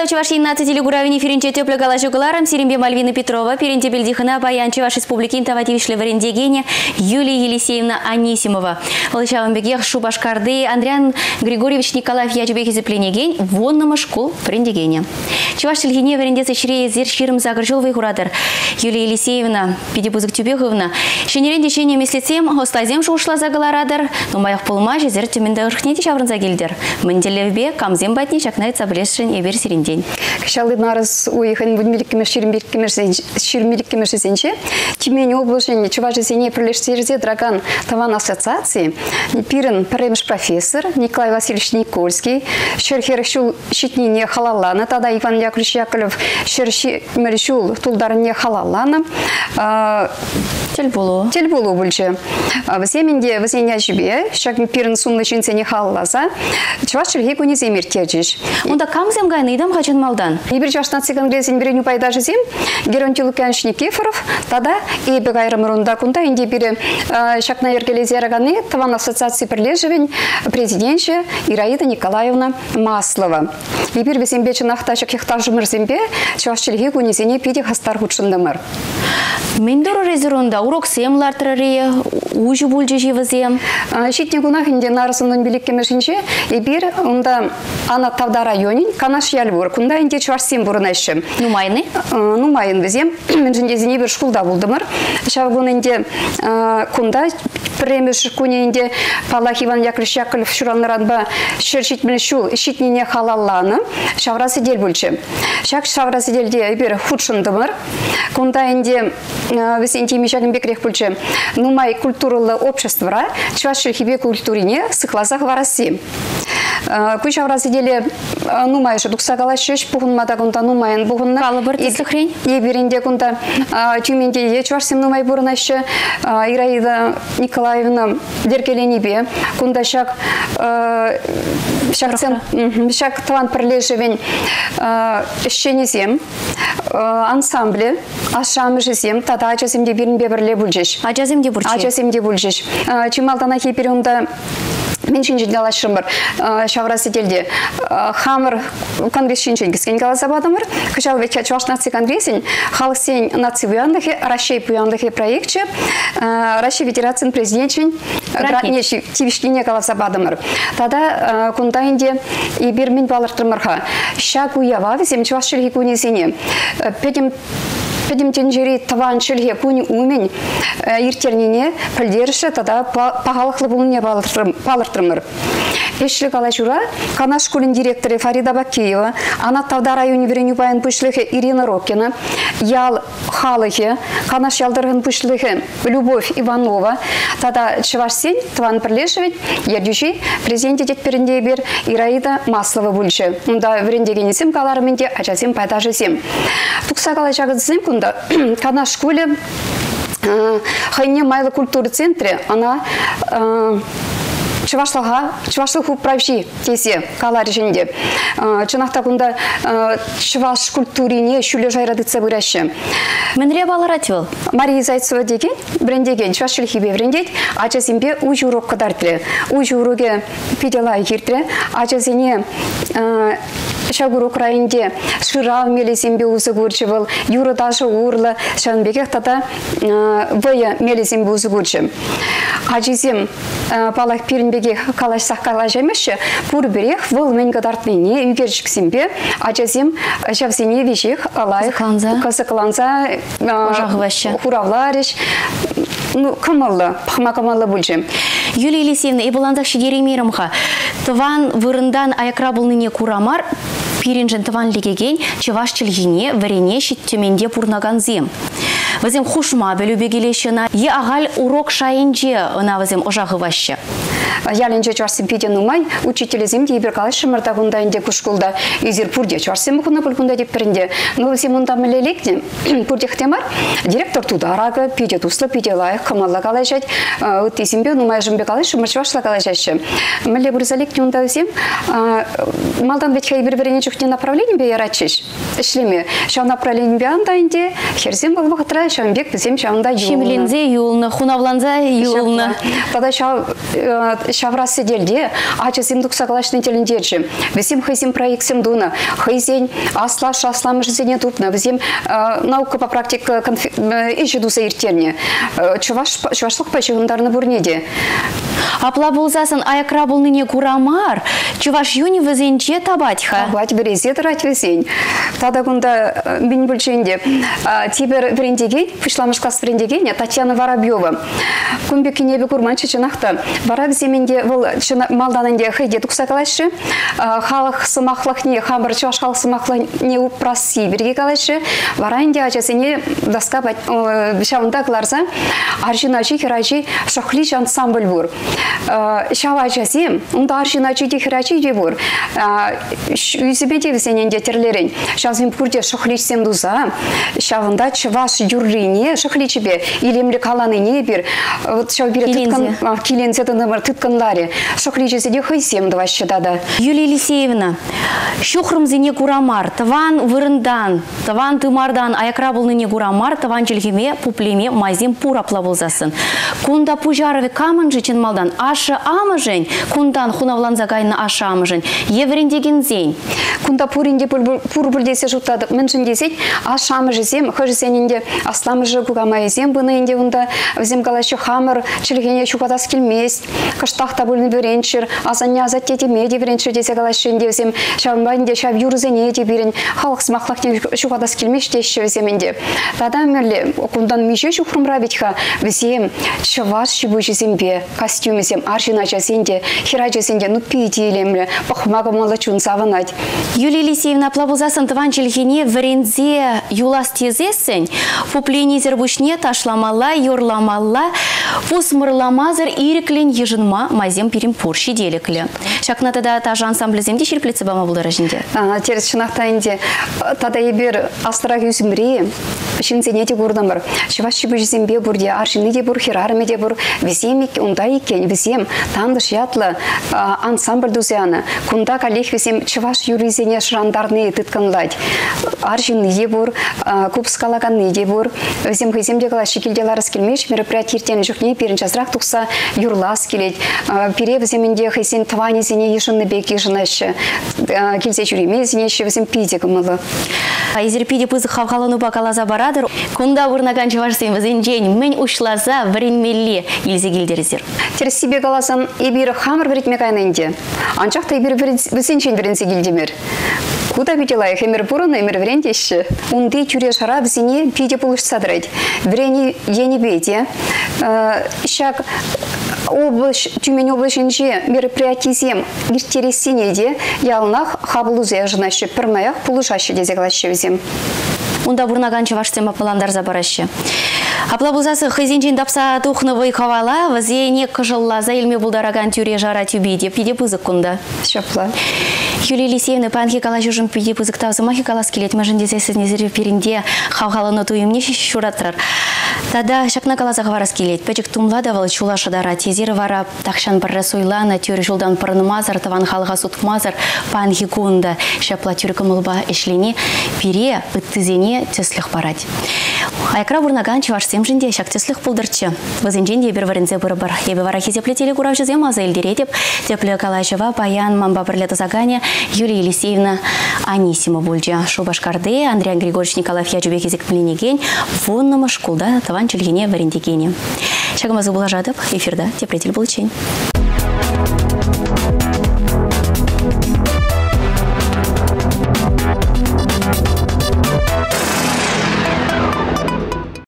Устав Чувашии нации телегуравини ференче тепло галашугаларам Сиримбе Мальвина Петрова, перенте Бельдихана, Баян Чуваш Республики Интавативишле Варендегене, Юлия Елисеевна Анисимова. Волочавам бегех Шубашкарды, Андриан Григорьевич Николаев Ячбеки Зепленеген, воннама школ Варендегене. Чуваш Тельгине Варендеца Ширея Зерширм Загржулвый Гурадер, Юлия Елисеевна Педипузык Тюбеговна. Шенерен дешение месяцем, Остазем ушла за галарадер, но моих полмажи зертюминда урхнете чаврын загильдер. Менделевбе камзем батни чакнается блесшен и версирин день. Кшалы нараз уехали в миликими ширмиликими жизненче. Тимень облажение Чувашии прилежтерзе драган таван ассоциации. Пирен премш профессор Николай Васильевич Никольский. Шерхершул щитнине халалана. Тогда Иван Яковлевич Яковлев шершил тулдарне халалана. Тельбулу больше. В семенде вознения жбе. Шаг пирен сумны чинцене халлаза. Чуваши не земир терчиш. Онда камзем гайны идам хачен малдан. Ибир Чувашнаци конгрессин береню пайдажи зем. Геронтилу Кянш Никифоров. Тогда и бегайрам рунда кунда инди бире шаг на ергелезераганы. Таван ассоциации прилеживень президентша Ираида Николаевна Маслова. Ибир весембечен ахтачак хехтажу мырзембе. Чуваши не зене пиди хастар худшындамыр. Мендору резерунда урок семлар трария ужу бульджи живазем. Щитне гунах инди нарасымнын биликкемешинче. Ибир онда ана тавда районин канаш ялбур. Кунда инди чварсим бурнайшым. Нумайны? Нумайын везем. Мен жинде зене бир шкулда булдымыр. Шавгун инди кунда премеш куне инди Палах Иван Яковлевич Яковлев шуранларанба шершитмен шу щитнине халалланы. Шаврасы дел бульчы. Шак шаврасы делде ибир худшындымыр. Кунда инди вез инди мишагын бекрех бульчы. Нумай культуралы обществора чваши хибе культурине сыхлазах вараси. Куй шаврасы деле нумай же дуксагалаш шеш пугунмада кунда нумайын бугунна. Калыбыр тесихрень? Еберинде кунда тюменде чварсим нумай бурнайшы Ираида Николаевна деркеленибе. Кунда шак шак таван прилежевень щенезем ансамбле ашамы зем тада ачасемде биринбе бирле бульжеш. Ачасемде бурчи. Ачасемде бульжеш. Чималтана хиперунда мен шинжингалашымыр шаврасы делде хамыр конгресс шинжингискен галазабадымыр. Кышал веча Чувашнаци конгрессин халық сен наци буяндахи Россия буяндахи проектче Россия Федерациян президентчин гратнеши тивишлине галазабадымыр. Тада кундайнде и бирмин балыртырмырха. Шагу ява визем Чувашшилги кунезине. Педим тенджери таван шельге куни умен иртернине пылдерші тада пағалықлы бұлыне балыртырмыр. Эшлі қалашура Канаш школын директоры Фарида Бакеева, Анаттавда районы вереню байын пүшлігі Ирина Рокина, Ял Халығы, Канаш ялдырғын пүшлігі Любовь Иванова, тада Чувашсен таван пірлешевет, ердюші президенті детперінде бер Ираида Маслова бүлші. Мұнда верендегенесім қаларыменде ачасем пайдажысем. Тұқса қалашағызым кунда Канаш школы хайне майлы культуры центре, она Чувашлық управши тесе калар жінде. Чынақта күнда Чуваш культурине шүлі жайрадыца бұрашы. Менре баларатвел? Мария Зайцева деген, брендеген, Чувашшыл хибе брендет, ачасембе уж урок кадартыры. Уж уроге пиделай киртірі, ачасене Шагур Украинде шырав мелесембе узы көрчі был, юрыдашы урлы, шанбекех тата вая мелесембе узы көрчі. Ачасем палах пирінбеге калашсақ калаш емеші, пұр берех выл мен кадартмене үйгершіксембе, ачасем шавсене вешек алайық, касықланса, хуравларыш, кымылы, пахма-кымылы бүлчі. Юлия Елисеевна, ибыландақ шедеремерімға, тыван вырындан аякра бұлныне курамар, пиринжен тыван легеген Чуваш чілгіне варене шеттеменде пурнаган зем. Вазем хушма белюбегелешена, е агаль урок шайынже на вазем ожағы ваще. Яленже чварсим пиден умай, учителезем дейбір қалашы мырдағында инде күшкулда изер пурде чварсим мұхына бүлгінде деп бірінде. Но вазем мұнда мүлелекне, пурде хтемар, директор тударағы, пиде туслы, пиде лайық, қамалла қалайшать, өттесімбе, нумай жымбе қалайшы, мұрчвашла қалайшашы. Мүле бұрзалекне онда вазем, малдан ветхай бір-біріне жүхне направление бе яратшыш. Ішлеме, шау направление бе анда инде, херзем бұл бұқтыра юлса, шамбек бізем шамда юлны. Шимлензе юлны, хунавланза юлны. Тада шаврасы делде, ачасым дуксаклашны теліндерші. Бізем хайзем проектсем дуна, хайзен асламыш зене тупна, бізем наука по практика иші дуса ертерне. Чувашлық пачығындарны бұрнеде. Апла болзасын аякра болныне курамар, чуваш юни візенче табатьха. Табать березе тарать візен. Тада күнда мен бүлченде. Тибер врендеген, пышламыш класс врендеген, Татьяна Воробьева. Күнбекі небі күрманчы чынақта. Барак земенде малданынде хайде тұқсақалайшы. Халық сымақлық не, хамыр чуваш халық сымақлық не упраси берге қалайшы. Варайынде ачасыне даска шауында қыларса, аржиначы херачы шоқлич ансамбль бұр. Шава ачасым, онда аржиначы херачы де бұр. Үзібеде візененде терлерін. Шавзым күрде шоқличсем дұза. Шавында чываш юррине шоқличібе. Илемлі каланыне бір. Шау бірі килензе номер тұтканлары. Шоқличеседе хайсем дұвашы дада. Юлия Елисеевна, шухрымзене курамар, таван вырындан, таван тымардан аякра болныне курамар, таван челгеме пуплеме мазим пурапла болзасын. Кунда пужарове камын жичен малдан ашы амыжен, кундан хунавланза кайны ашы амыжен, еврендеген зен. Кунда пуринде пурбурдесе жуттады, міншін десет, ашы амыжы зем, хыжы сенінде асламыжы кугамай зем бұны инде ұнда, взем калашы хамыр, челгене шукадас келмес, кыштақта бөліні береншір, азанне азат теті меди береншір десе калашы инде взем, шабынбайынде шаб юрызене де берін, халық смақлақтен шукадас келмеш деші вземінде. Тада өмірлі, кундан мүйші шухрымра бетха, взем, чываш шибу жезембе, костюм зем, аржина жазенде, хера жазенде, нупи дейлемлі, пахмага малачун саванать. Юлия Елисеевна, плавузасын тыван челгене врензе юлас тезесін, пуплени зербушне ташламала, юрламала, пусмырламазыр иреклен ежынма мазем перем порши делеклі. Шакнатада тажа ансамбліземде шерплеці бама бұл дәрежінде? Терес шынақтайынде, тада ебер астырақ үзімбірі, шынзене де бұрдамыр. Шываш шибу жезембе бұрде, аршыны де бұр, херарме де бұр, візем онда екен, візем тандыш ятлы ансамбль дузяны. Кунда калех візем чываш юризене шырандарны тұтканлад. Аршыны де бұр, купскалаганы де бұр, візем хыземде кала шекелделарыз келмеш, мероприятиертен жүхне перін жазрақ тұқса юрлас келет. Пере віземенде хызен твани зене ешынны беки жынашы. Келсе жүреме зенеші візем пиде кымылы. Изер пиде пызы хавхалану бакалаза барадыр. Кунда вырнаган чывашсен візен жен, мен ушлаза вренмелі илзе келдерізер. Терес себе каласан ебір хамыр веретме кайнынде. Анчақта ебір візен жен веренсе келдемер. Куда виделай, хемер бураны, хемер врендеші. Унды тюре шара візене пиде пулыш садрать. Врени ені беде. Шак Тюмень облачынже мероприятизем виртересинеде ялнах хабылузе жынашы пірмаях пулышашы дезеглашы візем. Унда бурнаган чывашсем апаландар забарашы. Аплабузасы хызенчен дапса тухнывый хавала, вазене кыжылла заилме булдараган тюре жара тюбиде, пиде пызык кунда. Шапла. Юлия Елисеевна, панхи калашужым пиде пызык тавзы махи калас келет, мәжіндесе сізнезірі перінде хавхалыны туйымне шуратрар. Тада шакна каласа хварас келет, пәчік тумладавал чула шадара, тезері вара тақшан бір расуйлана, тюре жылдан пырынымазар, таван халға сутмазар, панхи кунда, шапла тюре кымылба ішлене, пире ыттызене теслих парать. Айкра бурнаган чывашсем жінде шак теслих пулдырчы. Вазенженде бір варензе бұры-бір. Ебі варахи теплетелі куравшызем аза елдеретіп, теплі калашыва паян мамба бірлеті загане Юлия Елисеевна Анисима бульджа. Шубашкарды Андрей Григорьевич Николаев яджубек езік пленеген, воннымы шкулда таван чүлгене варендегене. Шагымазы бұла жадып, эфирда теплетел бұл чен.